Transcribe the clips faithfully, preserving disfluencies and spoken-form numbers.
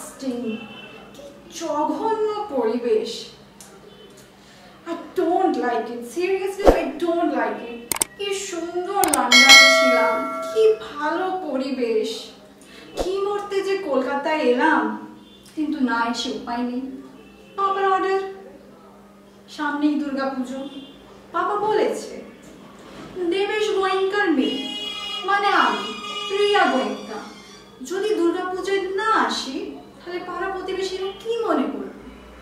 Disgusting, কি জঘন্য পরিবেশ। I don't like it. Seriously, I don't like it. কি সুন্দর লন্ডনে ছিলাম, কি ভালো পরিবেশ। কি মরতে যে কলকাতায় এলাম, কিন্তু না এসে উপায় নেই। বাবার অর্ডার, সামনেই দুর্গাপুজো। বাবা বলেছে দেবেশ গোয়েঙ্কার মেয়ে মানে আমি প্রিয়া গোয়েঙ্কা যদি দুর্গাপূজায় না আসি তাহলে পাড়া প্রতিবেশীরা কি মনে করবে?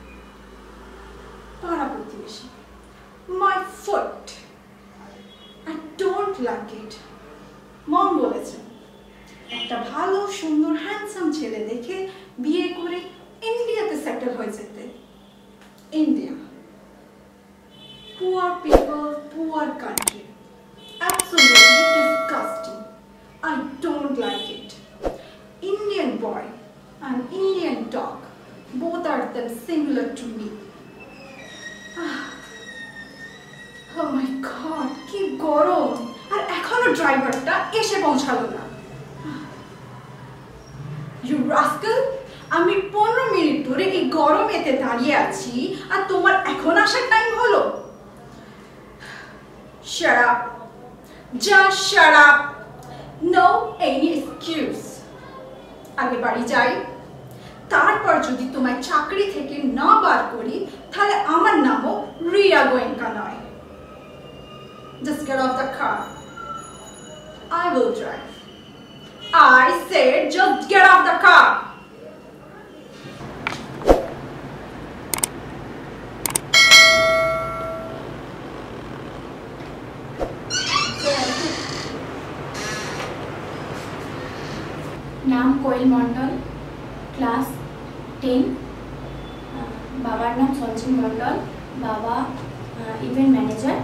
পাড়া প্রতিবেশী, my foot. I don't like it. মম বলেছে একটা ভালো সুন্দর হ্যান্ডসাম ছেলে দেখে বিয়ে করে ইন্ডিয়াতে সেটেল হয়ে যেতে। India, poor people, poor country. Absolutely disgusting. I don't like it. Indian boy and Indian dog, both are them similar to me. Oh my god, কি গরম, আর এখনো ড্রাইভারটা এসে পৌঁছালো না। You rascal, আমি পনেরো মিনিট ধরে এই গরমেতে দাঁড়িয়ে আছি আর তোমার এখন আসার টাইম হলো? Shut up. Just shut up. No any excuse. আগে বাড়ি যাই, তারপর যদি তোমার চাকরি থেকে না বার করি তাহলে আমার নামও রিয়া গোয়েঙ্কা নয়। Just get off the car. I will drive. I said just get off the car. নাম কোয়েল মন্ডল, ক্লাস টেন। বাবার নাম সঞ্জীব মন্ডল, বাবা event manager.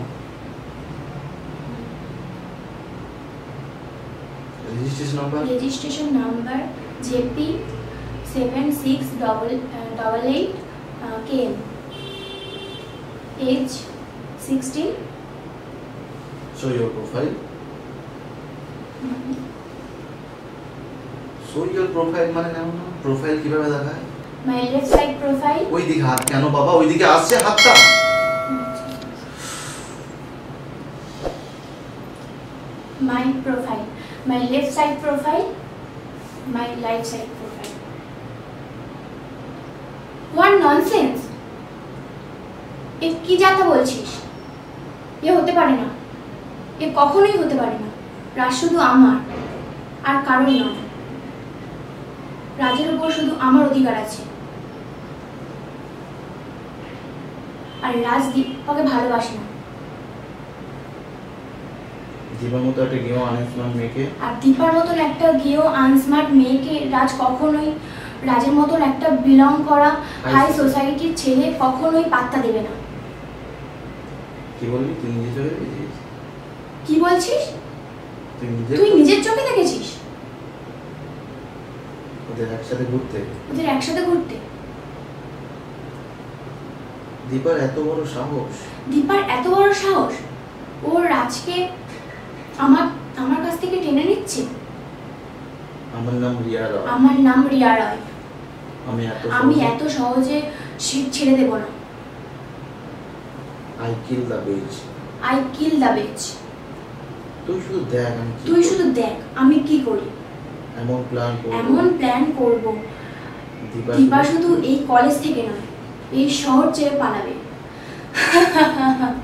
Registration number registration number JP seven six double double eight K M. Age sixteen. Show your profile. Show your profile মানে কেমন? Profile কিভাবে দেখায়? My left side profile. ওই দিকে হাত কেন বাবা? ওই দিকে আসছে হাতটা। My profile, my left side profile, my right side profile. What nonsense! এ কি যাতা বলছিস? এ হতে পারে না, এ কখনোই হতে পারে না। রাজ শুধু আমার আর কারোর নয়। রাজের উপর শুধু আমার অধিকার আছে। আর রাজ দীপাকে ভালোবাসে না। দীপার মতো একটা গেও আনস্মার্ট মেয়েকে আর দীপার মতন একটা গেও আনস্মার্ট মেয়েকে রাজ কখনোই, রাজের মতন একটা বিলং করা হাই সোসাইটির ছেলে কখনোই পাত্তা দেবে না। কি বলবি? তুই নিজে চোখে দেখেছিস? কি বলছিস? তুই নিজের চোখে দেখেছিস? ওদের একসাথে ঘুরতে ওদের একসাথে ঘুরতে দীপার এত বড় সাহস। দীপার এত বড় সাহস! ও রাজকে আমার আমার কাছ থেকে টেনে নিচ্ছে। আমার নাম রিয়া রয়। আমার নাম রিয়া রয়। আমি এত আমি এত সহজে ছেড়ে দেব না। I kill the bitch. I kill the bitch. তুই শুধু দেখ আমি তুই শুধু দেখ আমি কি করি। এমন প্ল্যান করব এমন প্ল্যান করব দীপা শুধু এই কলেজ থেকে নয়, এই শহর ছেড়ে পালাবে।